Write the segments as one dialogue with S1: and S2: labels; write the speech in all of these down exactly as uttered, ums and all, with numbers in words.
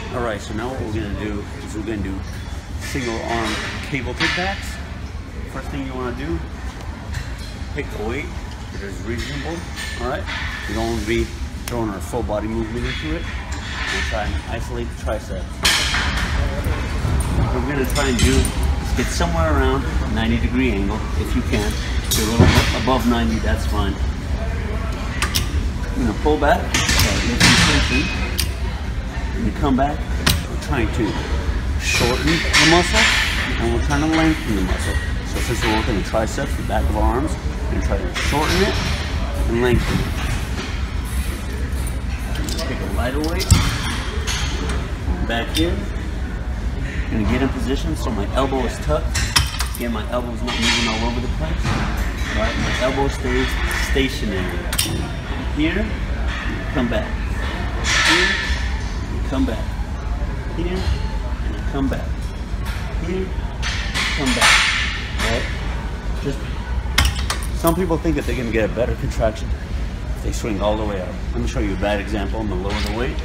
S1: All right, so now what we're gonna do is we're gonna do single arm cable kickbacks. First thing you wanna do, pick a weight that is reasonable, all right? You don't wanna be throwing our full body movement into it. We'll try and isolate the triceps. What we're gonna try and do is get somewhere around a ninety degree angle, if you can. If you're a little above ninety, that's fine. I'm gonna pull back, start making tension. When you come back, we're trying to shorten the muscle and we're trying to lengthen the muscle. So since we're working the triceps, the back of our arms, we're going to try to shorten it and lengthen it. Take a lighter weight, back here. I'm going to get in position so my elbow is tucked. Again, my elbow is not moving all over the place. All right, my elbow stays stationary. Here, come back. Here, come back. Here, and come back. Here, come back. Right? Just some people think that they're gonna get a better contraction if they swing all the way up. Let me show you a bad example. I'm gonna lower the weight.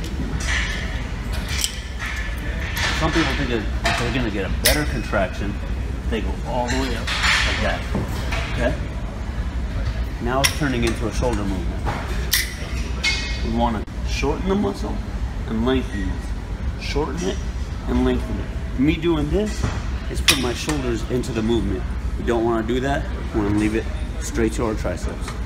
S1: Some people think that they're gonna get a better contraction if they go all the way up like that. Okay? Now it's turning into a shoulder movement. We wanna shorten the muscle and lengthen it. Shorten it and lengthen it. Me doing this is put my shoulders into the movement. We don't want to do that. We want to leave it straight to our triceps.